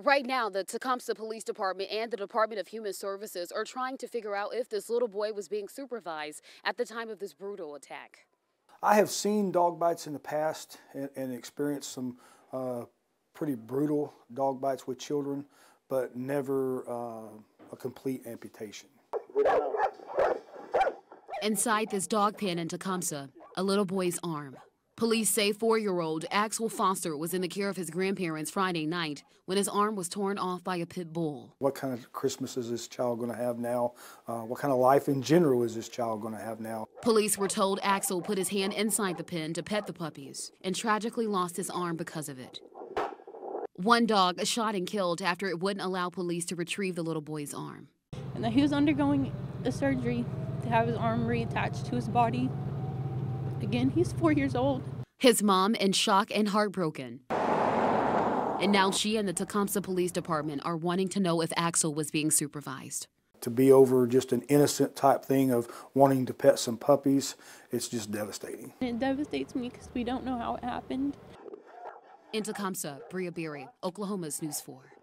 Right now, the Tecumseh Police Department and the Department of Human Services are trying to figure out if this little boy was being supervised at the time of this brutal attack. I have seen dog bites in the past and experienced some pretty brutal dog bites with children, but never a complete amputation. Inside this dog pen in Tecumseh, a little boy's arm. Police say 4-year-old Axel Foster was in the care of his grandparents Friday night when his arm was torn off by a pit bull. What kind of Christmas is this child going to have now? What kind of life in general is this child going to have now? Police were told Axel put his hand inside the pen to pet the puppies and tragically lost his arm because of it. One dog shot and killed after it wouldn't allow police to retrieve the little boy's arm. And that he was undergoing a surgery to have his arm reattached to his body. Again, he's 4 years old. His mom in shock and heartbroken. And now she and the Tecumseh Police Department are wanting to know if Axel was being supervised. To be over just an innocent type thing of wanting to pet some puppies, it's just devastating. It devastates me because we don't know how it happened. In Tecumseh, Bria Berry, Oklahoma's News 4.